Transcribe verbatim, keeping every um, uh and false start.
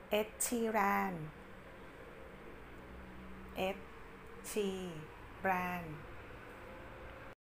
เอ็ดชีแรนเอ็ดชีแรน